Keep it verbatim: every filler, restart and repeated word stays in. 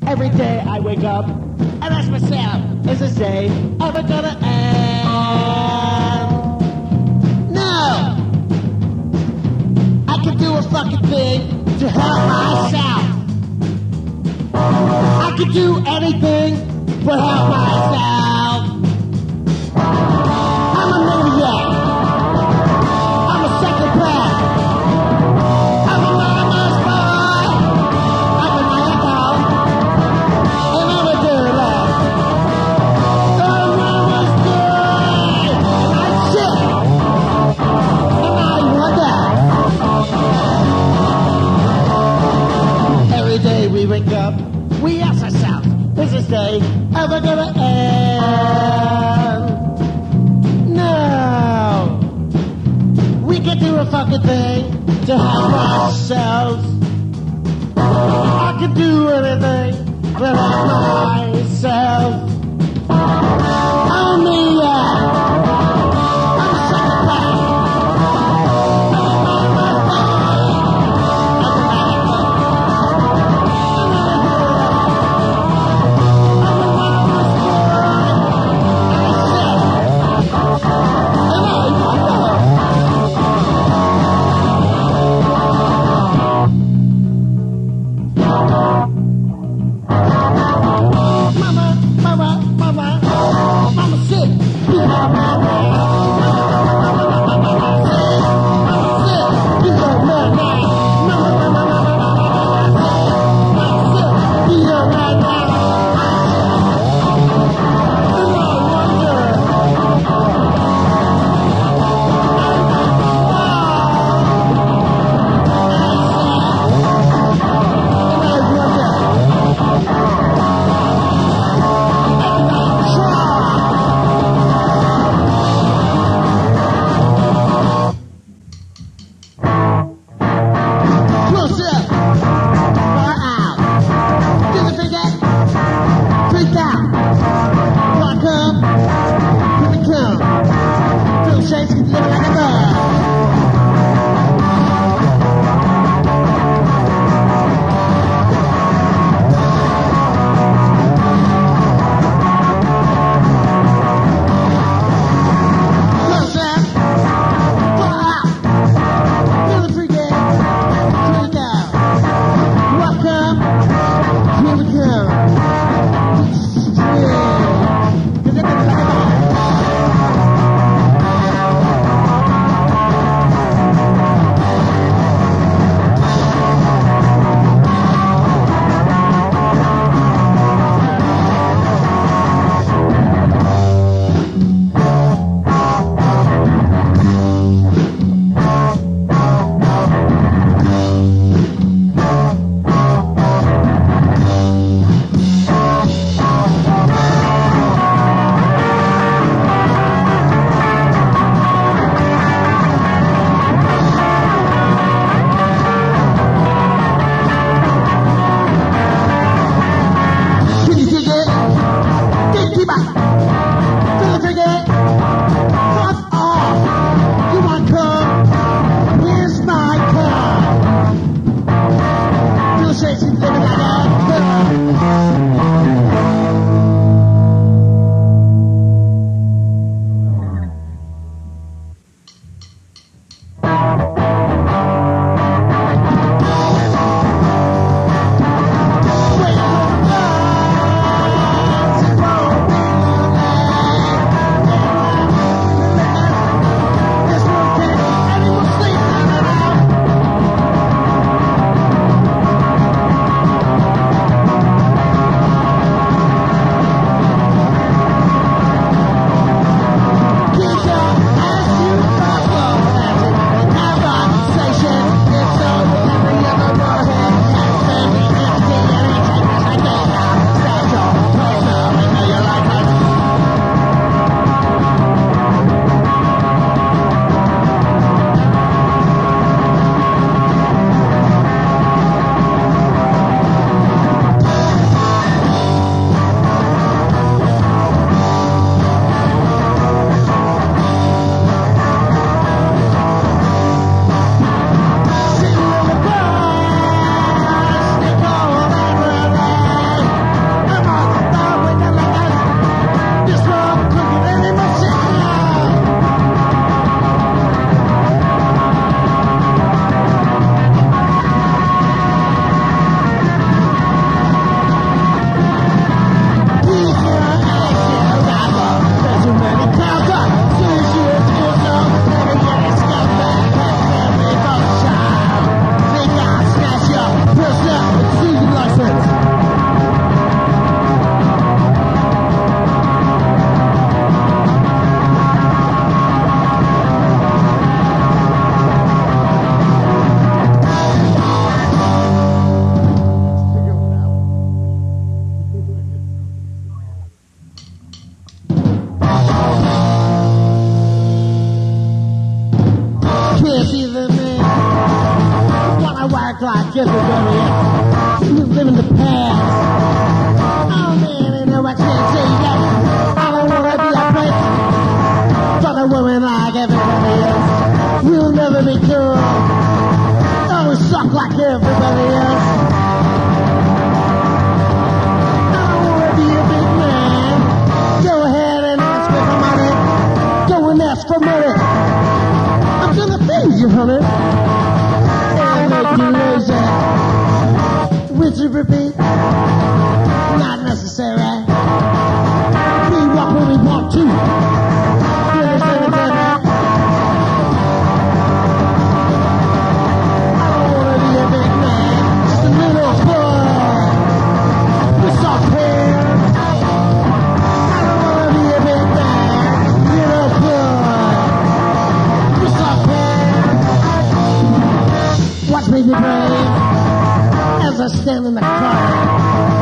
Every day I wake up and ask myself, is this day ever gonna end? No! I can do a fucking thing to help myself. I can do anything but help myself. I'm a maniac. I'm a psychopath. I'm a mama's boy. I'm a maniac. And I'm a dirtbag. I'm a mama's boy. And I'm sick. And I wonder. Every day we wake up, we ask ourselves, is this day ever gonna end? No! We can do a fucking thing to help ourselves. I can do anything to help myself. I'm a maniac. I'm a psychopath. I'm a mama's boy. I'm a maniac. rinse and repeat. Not necessary. We walk when we want to. Watch me be brave as I stand in the corner.